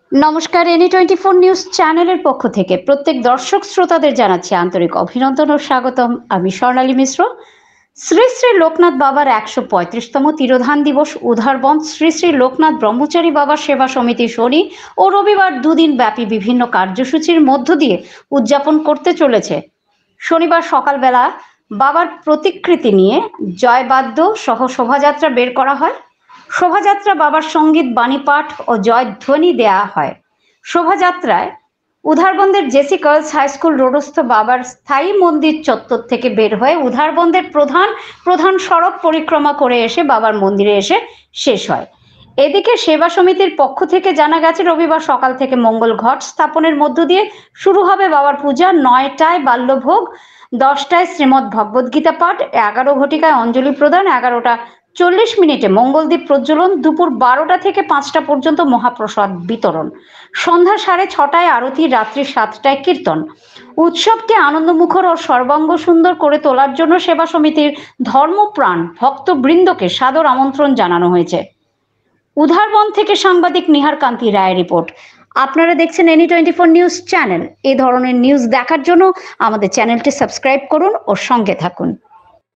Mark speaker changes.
Speaker 1: নমস্কার, any 24 news চ্যানেলের পক্ষ থেকে প্রত্যেক দর্শক শ্রোতাদের জানাচ্ছি আন্তরিক অভিনন্দন ও স্বাগতম। আমি স্বর্ণালী মিশ্র। শ্রী শ্রী লোকনাথ বাবার 135তম তিরোধান দিবস উধারবন্দ শ্রী শ্রী লোকনাথ ব্রহ্মচারী বাবা সেবা সমিতি শনি ও রবিবার দুদিন ব্যাপী বিভিন্ন কার্যসূচির মধ্য দিয়ে উদযাপন করতে চলেছে। শনিবার সকালবেলা বাবার প্রতিকৃতি নিয়ে জয়বাদ্য সহ শোভাযাত্রা বের করা হয়। শোভাযাত্রা বাবার সঙ্গীত বাণী পাঠ ও জয়ধ্বনি দেয়া হয়। শোভাযাত্রায় উধারবন্দের জেসি গার্লস হাই স্কুল রোডস্থ বাবার স্থায়ী মন্দির চত্বর থেকে বের হয়ে উধারবন্দের প্রধান সড়ক পরিক্রমা করে এসে বাবার মন্দিরে এসে শেষ হয়। এদিকে সেবা সমিতির পক্ষ থেকে জানা গেছে রবিবার সকাল থেকে মঙ্গল ঘট স্থাপনের মধ্য দিয়ে শুরু হবে বাবার পূজা। 9টায় বাল্যভোগ, 10টায় শ্রীমদ্ ভগবদ্গীতা পাঠ, 11 ঘটিকায় অঞ্জলি প্রদান, 11টা 40 মঙ্গলদীপ প্রজ্বলন, দুপুর 12টা থেকে 5টা পর্যন্ত মহাপ্রসাদ বিতরণ, সন্ধ্যা 6:30টায় আরতি, রাত্রি 7টায় কীর্তন। উৎসবকে আনন্দমুখর ও সর্বাঙ্গ সুন্দর করে তোলার জন্য সেবা সমিতির ধর্মপ্রাণ ভক্তবৃন্দকে সাদর আমন্ত্রণ জানানো হয়েছে। উধারবন্দ থেকে সাংবাদিক নিহার কান্তি রায়ের রিপোর্ট। আপনারা দেখছেন এনি 24 নিউজ চ্যানেল। এই ধরনের নিউজ দেখার জন্য আমাদের চ্যানেলটি সাবস্ক্রাইব করুন ও সঙ্গে থাকুন।